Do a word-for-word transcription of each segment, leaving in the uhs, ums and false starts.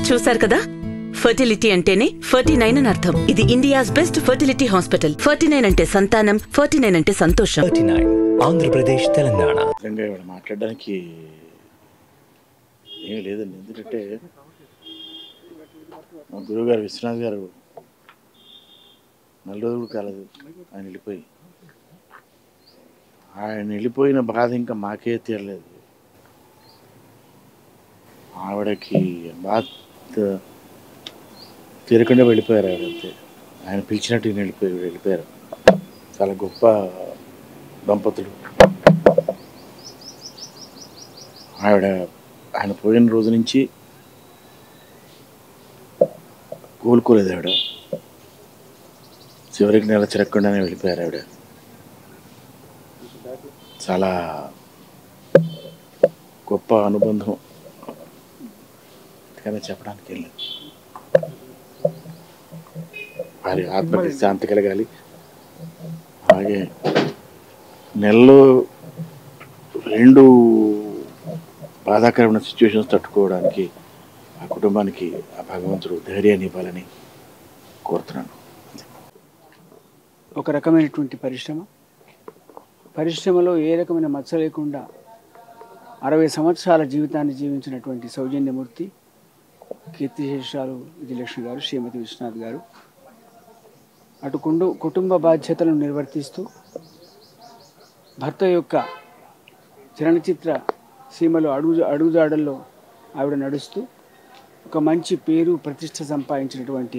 చూశారు కదా, ఫర్టిలిటీ అంటేనే ఫర్టీ నైన్ అని అర్థం. ఇది India's best fertility hospital. Forty nine అంటే సంతానం, ఫర్టీ నైన్ అంటే సంతోషం. Forty nine Andhra Pradesh, Telangana. మాట్లాడడానికి ఏమీ లేదండి. ఎందుకంటే మా గురువు గారు విశ్వనాథ్ గారు నెల రోజులు కాలేదు ఆయన వెళ్ళిపోయి. ఆయన వెళ్ళిపోయిన బాధ ఇంకా మాకే తీరలేదు. ఆవిడకి బాధ తీరకుండా వెళ్ళిపోయారు ఆవిడ. అంతే, ఆయన పిలిచినట్టు ఈయన వెళ్ళిపోయి వెళ్ళిపోయారు. చాలా గొప్ప దంపతులు. ఆవిడ ఆయన పోయిన రోజు నుంచి కోలుకోలేదు ఆవిడ. చివరికి నెల చిరక్కుండానే వెళ్ళిపోయారు ఆవిడ. చాలా గొప్ప అనుబంధం కానీ చెప్పడానికి వెళ్ళలేదు. వారి ఆత్మకి శాంతి కలగాలి. అలాగే నెలలో రెండు బాధాకరమైన సిచ్యువేషన్స్ తట్టుకోవడానికి ఆ కుటుంబానికి ఆ భగవంతుడు ధైర్యాన్ని ఇవ్వాలని కోరుతున్నాను. ఒక రకమైనటువంటి పరిశ్రమ పరిశ్రమలో ఏ రకమైన మచ్చ లేకుండా అరవై సంవత్సరాల జీవితాన్ని జీవించినటువంటి సౌజన్యమూర్తి, కీర్తిశేషాలు విజయలక్ష్మి గారు, శ్రీమతి విశ్వనాథ్ గారు అటు కుండు కుటుంబ బాధ్యతలను నిర్వర్తిస్తూ భర్త యొక్క చలనచిత్ర సీమలో అడుగు అడుగుజాడల్లో ఆవిడ నడుస్తూ ఒక మంచి పేరు ప్రతిష్ట సంపాదించినటువంటి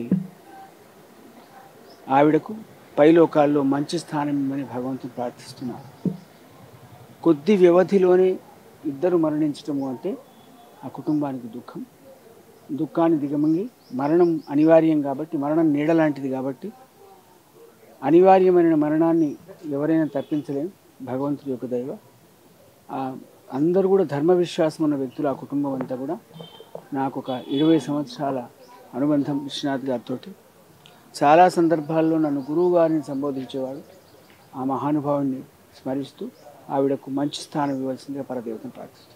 ఆవిడకు పైలోకాల్లో మంచి స్థానం ఇమ్మని భగవంతుని ప్రార్థిస్తున్నారు. కొద్ది వ్యవధిలోనే ఇద్దరు మరణించటము అంటే ఆ కుటుంబానికి దుఃఖం. దుఃఖాన్ని దిగమంగి మరణం అనివార్యం కాబట్టి, మరణం నీడలాంటిది కాబట్టి అనివార్యమైన మరణాన్ని ఎవరైనా తప్పించలేం, భగవంతుడి యొక్క దైవ. అందరూ కూడా ధర్మ విశ్వాసం ఉన్న వ్యక్తులు. ఆ కుటుంబం అంతా కూడా నాకు ఒక ఇరవై సంవత్సరాల అనుబంధం విశ్వనాథ్ గారితో. చాలా సందర్భాల్లో నన్ను గురువు గారిని సంబోధించేవాడు. ఆ మహానుభావుని స్మరిస్తూ ఆవిడకు మంచి స్థానం ఇవ్వాల్సిందిగా పరదేవతను ప్రార్థిస్తున్నాను.